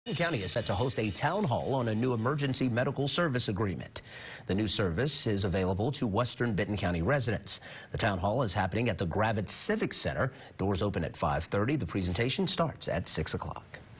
Benton County is set to host a town hall on a new emergency medical service agreement. The new service is available to Western Benton County residents. The town hall is happening at the Gravitz Civic Center. Doors open at 5:30. The presentation starts at 6 o'clock.